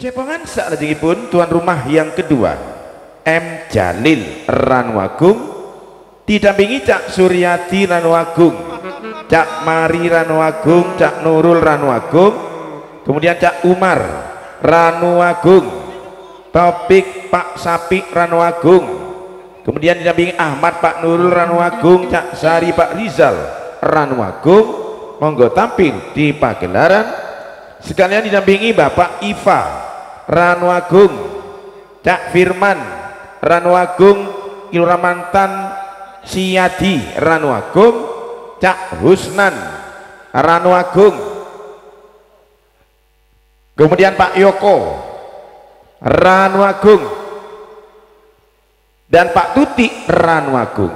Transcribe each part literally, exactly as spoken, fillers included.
Cepongan salajengipun tuan rumah yang kedua M Jalil Ranwagung didampingi Cak Suryadi Ranwagung, Cak Mari Ranwagung, Cak Nurul Ranwagung, kemudian Cak Umar Ranwagung, Topik Pak Sapik Ranwagung, kemudian didampingi Ahmad Pak Nurul Ranwagung, Cak Sari Pak Rizal Ranwagung. Monggo tampil di pagelaran sekalian didampingi Bapak Iva Ranwagung, Cak Firman Ranwagung, Kiluramantan Siyadi Ranwagung, Cak Husnan Ranwagung, kemudian Pak Yoko Ranwagung dan Pak Tuti Ranwagung.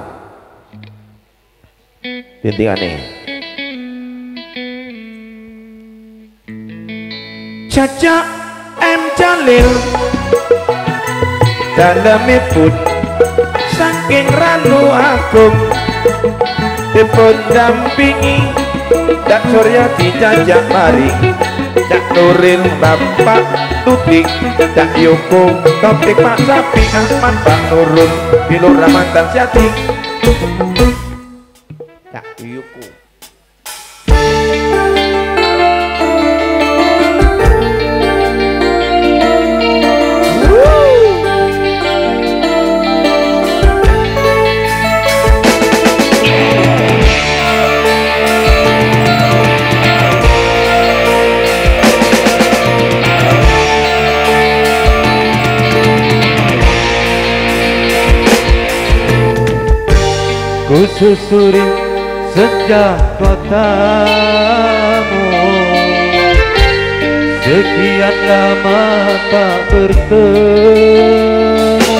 Tintingane Caca M Jalil dalemipun saking Ranwagung dipun dampingi Cak Suryadi, Cak Mari, Cak Nuril, Bapak Tuti, Cak Yoko, Topik Pak Sapi, Ahmad Pak Nurul, Bilur Ramantan Syati, Cak Yoko. Ku susuri sejak kotamu, sekian lama tak bertemu.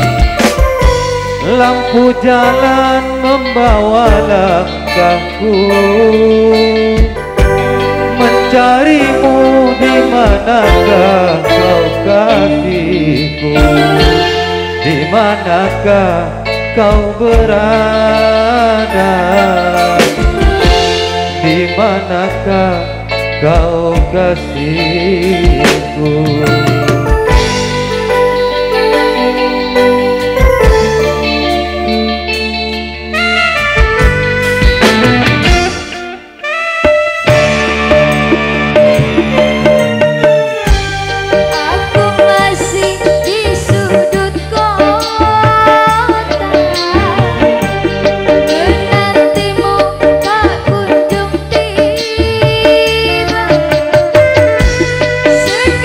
Lampu jalan membawa langkahku, mencarimu di manakah kau kasihku, di manakah kau berada, di manakah kau kasihku. Sejak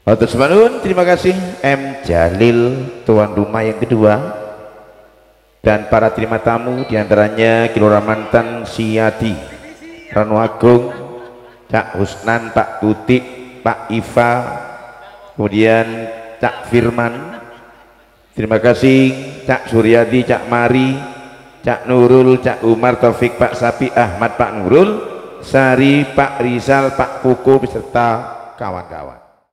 Atur semanun, terima kasih M Jalil tuan rumah yang kedua dan para terima tamu diantaranya Kilora Mantan Siadi, Ranu Agung, Cak Husnan, Pak Tutik, Pak Iva, kemudian Cak Firman, terima kasih Cak Suryadi, Cak Mari, Cak Nurul, Cak Umar, Taufik, Pak Sapi, Ahmad, Pak Nurul, Sari, Pak Rizal, Pak Kuku beserta kawan-kawan.